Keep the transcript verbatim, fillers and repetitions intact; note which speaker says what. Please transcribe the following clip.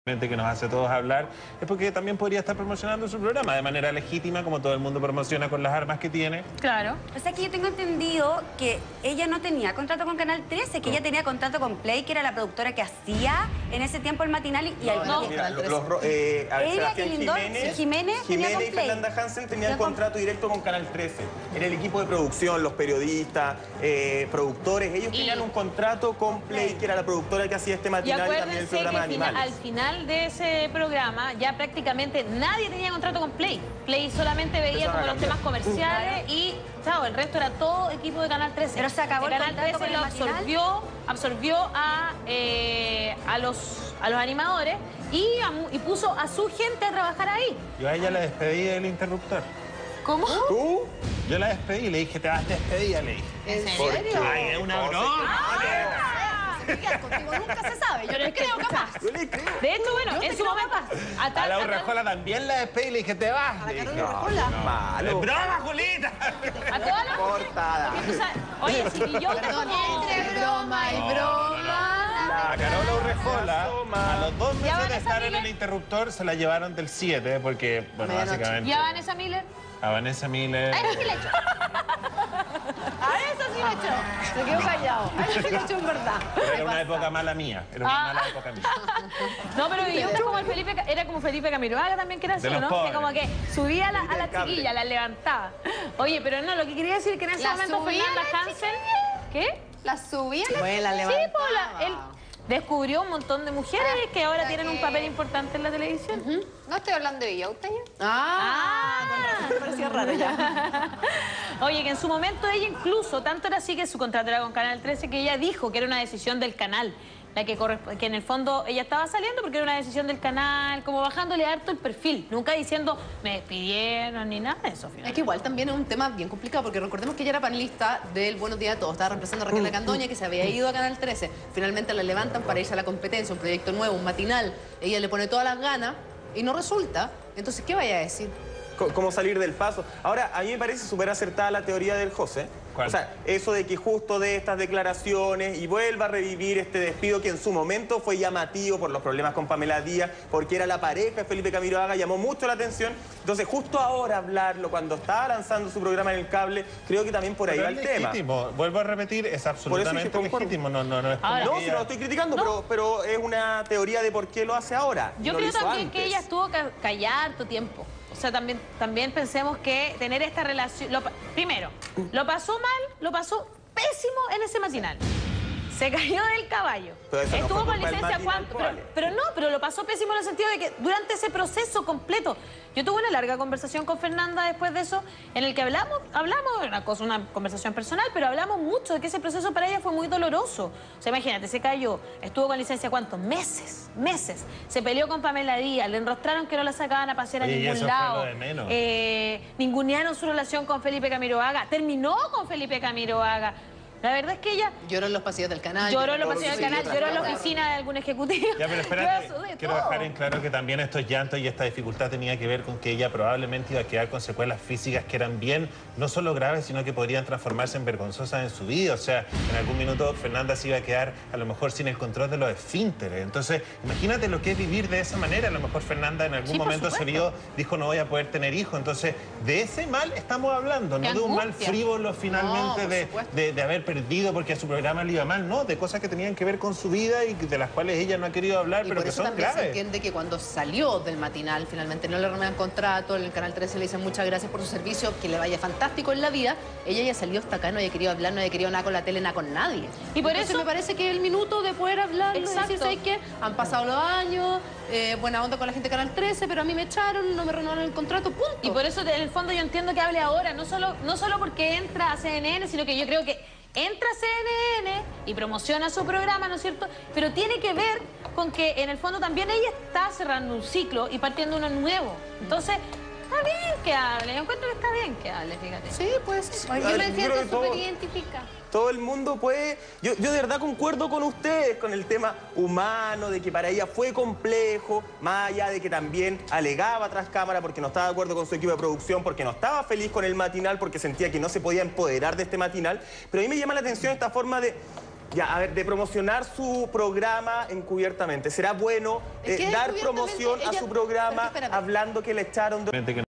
Speaker 1: que nos hace a todos hablar, es porque también podría estar promocionando su programa de manera legítima, como todo el mundo promociona con las armas que tiene.
Speaker 2: Claro.
Speaker 3: O sea que yo tengo entendido que ella no tenía contrato con Canal trece, que
Speaker 1: No.
Speaker 3: ella tenía contrato con Play, que era la productora que hacía en ese tiempo el matinal y, y
Speaker 4: No,
Speaker 3: al-
Speaker 4: no,
Speaker 3: y-
Speaker 4: mira,
Speaker 5: Los, los, eh, a ver,
Speaker 3: Ella,
Speaker 5: Sebastián
Speaker 3: Quilindón,
Speaker 5: Jiménez,
Speaker 3: Jiménez tenía
Speaker 5: Jiménez
Speaker 3: con
Speaker 5: y
Speaker 3: Play.
Speaker 5: Fernanda Hansen tenían
Speaker 3: Tenía con-
Speaker 5: contrato directo con Canal trece. Era el equipo de producción, los periodistas, eh, productores. Ellos
Speaker 4: Y-
Speaker 5: tenían un contrato con Play, que era la productora que hacía este
Speaker 4: Y
Speaker 5: matinal y, también el
Speaker 4: acuérdense que
Speaker 5: programa de
Speaker 4: fina-
Speaker 5: animales.
Speaker 4: al final de ese programa ya prácticamente nadie tenía contrato con Play. Play solamente veía
Speaker 5: Empezaron
Speaker 4: como
Speaker 5: a
Speaker 4: los
Speaker 5: cambiar.
Speaker 4: temas comerciales y, chao, el resto era todo equipo de Canal trece.
Speaker 3: Pero se acabó el
Speaker 4: Canal
Speaker 3: contrato
Speaker 4: trece
Speaker 3: con
Speaker 4: lo
Speaker 3: el matinal.
Speaker 4: absorbió, absorbió a, eh, a, los, a los animadores y, a mu- y puso a su gente a trabajar ahí.
Speaker 1: Yo a ella la despedí del interruptor.
Speaker 4: ¿Cómo?
Speaker 5: ¿Tú?
Speaker 1: Yo la despedí, le dije, te vas despedida, le dije.
Speaker 4: ¿En
Speaker 5: ¿Por
Speaker 4: serio?
Speaker 5: qué?
Speaker 1: Ay, es una broma.
Speaker 3: Contigo nunca se sabe, yo le creo capaz.
Speaker 5: Yo le creo.
Speaker 4: De hecho, bueno, en su momento... a
Speaker 1: A
Speaker 4: tal-
Speaker 1: la
Speaker 4: a tal-
Speaker 1: Urrejola también la despedí y le dije, te vas. Le dije,
Speaker 5: No, es malo.
Speaker 1: ¡Es broma, Julita!
Speaker 4: A todas las
Speaker 5: Cortada.
Speaker 4: Porque tú sabes- Oye, si y yo como...
Speaker 2: Entre broma y broma.
Speaker 1: A Carola Urrejola, a los dos
Speaker 4: ¿Ya
Speaker 1: meses
Speaker 4: van
Speaker 1: de
Speaker 4: esa
Speaker 1: estar en
Speaker 4: Miller?
Speaker 1: el interruptor, se la llevaron del siete, porque, bueno,
Speaker 2: Medianoche.
Speaker 1: básicamente...
Speaker 4: ¿Ya Vanessa Miller?
Speaker 1: A Vanessa Miller...
Speaker 4: A eso sí le echo. A eso sí le echo.
Speaker 2: Se quedó callado. Ay, sí lo he hecho en verdad.
Speaker 1: Pero era una época mala mía, era una
Speaker 4: Ah.
Speaker 1: mala época mía.
Speaker 4: No, pero yo era como el Felipe, Ca- era como Felipe Camiroaga también, que era así,
Speaker 1: De los
Speaker 4: ¿no?
Speaker 1: pobres.
Speaker 4: Que como que subía a la, a
Speaker 5: Felipe
Speaker 4: la
Speaker 5: del cable.
Speaker 4: chiquilla, la levantaba. Oye, pero no, lo que quería decir que en ese
Speaker 2: ¿La
Speaker 4: momento
Speaker 2: subía
Speaker 4: Fernanda
Speaker 2: la
Speaker 4: Hansen... ¿Qué?
Speaker 2: La subía la
Speaker 3: Bueno, la
Speaker 4: Sí,
Speaker 3: levantaba.
Speaker 4: pues la- él descubrió un montón de mujeres
Speaker 2: Ah,
Speaker 4: que ahora
Speaker 2: la
Speaker 4: tienen un
Speaker 2: que-
Speaker 4: papel importante en la televisión.
Speaker 2: No estoy hablando de ella, ¿usted ya?
Speaker 4: Ah,
Speaker 3: Me parecía raro ya.
Speaker 4: Oye, que en su momento ella incluso, tanto era así que su contrato era con Canal trece, que ella dijo que era una decisión del canal, la que corresp- que en el fondo ella estaba saliendo porque era una decisión del canal, como bajándole harto el perfil, nunca diciendo me despidieron ni nada de eso.
Speaker 6: Es
Speaker 4: Finalmente.
Speaker 6: que igual también es un tema bien complicado, porque recordemos que ella era panelista del Buenos Días a Todos, estaba reemplazando a Raquel Candoña, que se había ido a Canal trece. Finalmente la levantan para irse a la competencia, un proyecto nuevo, un matinal. Ella le pone todas las ganas y no resulta. Entonces, ¿qué vaya a decir?
Speaker 5: Co- Cómo salir del paso. Ahora, a mí me parece súper acertada la teoría del José.
Speaker 1: ¿Cuál?
Speaker 5: O sea, eso de que justo de estas declaraciones y vuelva a revivir este despido que en su momento fue llamativo por los problemas con Pamela Díaz, porque era la pareja de Felipe Camiroaga, llamó mucho la atención. Entonces, justo ahora hablarlo, cuando estaba lanzando su programa en el cable, creo que también por ahí
Speaker 1: Pero
Speaker 5: va
Speaker 1: es
Speaker 5: el tema.
Speaker 1: legítimo, vuelvo a repetir, es absolutamente
Speaker 5: concuerdo.
Speaker 1: legítimo. No, no, no es como
Speaker 4: Ahora-
Speaker 5: No,
Speaker 1: que
Speaker 5: si
Speaker 1: ella-
Speaker 5: no lo estoy criticando, pero, pero es una teoría de por qué lo hace ahora.
Speaker 4: Yo
Speaker 5: no lo
Speaker 4: creo
Speaker 5: hizo
Speaker 4: también que
Speaker 5: antes.
Speaker 4: ella estuvo ca- callada harto tiempo. O sea, también, también pensemos que tener esta relación... lo pa- primero, lo pasó mal, lo pasó pésimo en ese matinal. Se cayó del caballo.
Speaker 5: Pero eso no
Speaker 4: Estuvo
Speaker 5: fue
Speaker 4: con
Speaker 5: culpa del
Speaker 4: licencia
Speaker 5: matinal,
Speaker 4: cuánto. Pero,
Speaker 5: ¿cuál?
Speaker 4: pero no, pero lo pasó pésimo en el sentido de que durante ese proceso completo. Yo tuve una larga conversación con Fernanda después de eso, en el que hablamos, hablamos, una cosa, una conversación personal, pero hablamos mucho de que ese proceso para ella fue muy doloroso. O sea, imagínate, se cayó, estuvo con licencia cuánto, meses, meses. Se peleó con Pamela Díaz, le enrostraron que no la sacaban a pasear
Speaker 1: Oye,
Speaker 4: a
Speaker 1: y
Speaker 4: ningún
Speaker 1: eso fue
Speaker 4: lado.
Speaker 1: lo de menos.
Speaker 4: Eh, ningunearon su relación con Felipe Camiroaga, terminó con Felipe Camiroaga. La verdad es que ella
Speaker 6: Lloró en los pasillos del canal.
Speaker 4: lloró en los
Speaker 5: todo lo
Speaker 4: pasillos
Speaker 5: que
Speaker 4: del
Speaker 5: se
Speaker 4: canal,
Speaker 5: dio
Speaker 4: lloró en la
Speaker 5: tras
Speaker 4: oficina de algún ejecutivo.
Speaker 1: Ya, pero espérate,
Speaker 4: Lloró de
Speaker 1: quiero
Speaker 4: todo.
Speaker 1: dejar en claro que también estos llantos y esta dificultad tenía que ver con que ella probablemente iba a quedar con secuelas físicas que eran bien, no solo graves, sino que podrían transformarse en vergonzosas en su vida. O sea, en algún minuto Fernanda se iba a quedar a lo mejor sin el control de los esfínteres. Entonces, imagínate lo que es vivir de esa manera. A lo mejor Fernanda en algún
Speaker 4: Sí, por
Speaker 1: momento se
Speaker 4: supuesto.
Speaker 1: vio, dijo no voy a poder tener hijos. Entonces, de ese mal estamos hablando, no
Speaker 4: Qué
Speaker 1: de un mal
Speaker 4: angustia.
Speaker 1: frívolo finalmente
Speaker 6: No, por
Speaker 1: de,
Speaker 6: supuesto.
Speaker 1: de, de haber perdido porque a su programa le iba mal. No, de cosas que tenían que ver con su vida y de las cuales ella no ha querido hablar,
Speaker 6: Y
Speaker 1: pero
Speaker 6: por
Speaker 1: que
Speaker 6: eso
Speaker 1: son
Speaker 6: también se
Speaker 1: graves.
Speaker 6: entiende que cuando salió del matinal, finalmente no le renuevan contrato, en el Canal trece le dicen muchas gracias por su servicio, que le vaya fantástico en la vida. Ella ya salió hasta acá, no había querido hablar, no había querido nada con la tele, nada con nadie.
Speaker 4: Y por
Speaker 6: Entonces
Speaker 4: eso-
Speaker 6: me parece que el minuto de poder hablar,
Speaker 4: Exacto.
Speaker 6: decir, ¿sabes qué? Han pasado los años, eh, buena onda con la gente de Canal trece, pero a mí me echaron, no me renovaron el contrato, punto.
Speaker 4: Y por eso, en el fondo, yo entiendo que hable ahora, no solo, no solo porque entra a C N N, sino que yo creo que entra a C N N y promociona su programa, ¿no es cierto? Pero tiene que ver con que, en el fondo, también ella está cerrando un ciclo y partiendo uno nuevo. Entonces, está bien que hable. Yo encuentro que está bien que hable, fíjate.
Speaker 6: Sí, pues sí.
Speaker 2: Oye,
Speaker 5: A
Speaker 2: yo
Speaker 5: ver,
Speaker 2: me
Speaker 5: yo
Speaker 2: siento
Speaker 5: creo que todo-
Speaker 2: súper identificada.
Speaker 5: Todo el mundo puede... Yo, yo de verdad concuerdo con ustedes con el tema humano, de que para ella fue complejo, más allá de que también alegaba tras cámara porque no estaba de acuerdo con su equipo de producción, porque no estaba feliz con el matinal, porque sentía que no se podía empoderar de este matinal. Pero a mí me llama la atención esta forma de... Ya, a ver, de promocionar su programa encubiertamente. ¿Será bueno
Speaker 6: Es que
Speaker 5: eh, dar
Speaker 6: encubiertamente
Speaker 5: promoción a
Speaker 6: ella-
Speaker 5: su programa
Speaker 6: Espérame.
Speaker 5: hablando que le echaron de...
Speaker 1: que